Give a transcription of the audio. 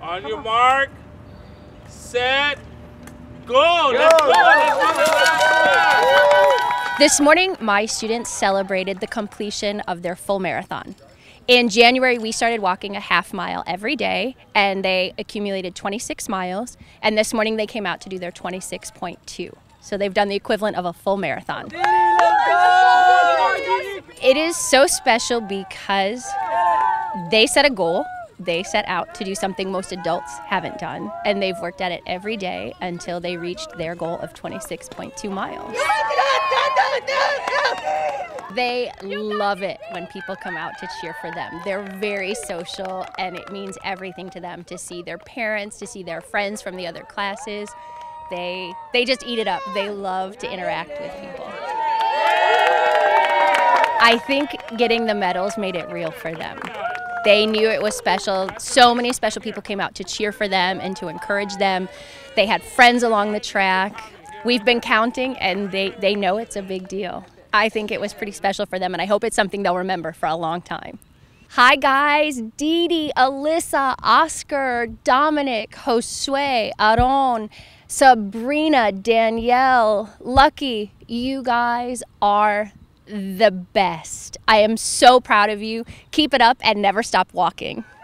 On your mark, set, go. Let's go. Let's do the last one. This morning, my students celebrated the completion of their full marathon. In January, we started walking a half mile every day, and they accumulated 26 miles. And this morning, they came out to do their 26.2. So they've done the equivalent of a full marathon. It is so special because they set a goal. They set out to do something most adults haven't done, and they've worked at it every day until they reached their goal of 26.2 miles. They love it when people come out to cheer for them. They're very social, and it means everything to them to see their parents, to see their friends from the other classes. They just eat it up. They love to interact with people. I think getting the medals made it real for them. They knew it was special. So many special people came out to cheer for them and to encourage them. They had friends along the track. We've been counting, and they know it's a big deal. I think it was pretty special for them, and I hope it's something they'll remember for a long time. Hi guys, Dee Dee, Alyssa, Oscar, Dominic, Josue, Aaron, Sabrina, Danielle, Lucky, you guys are the best. I am so proud of you. Keep it up and never stop walking.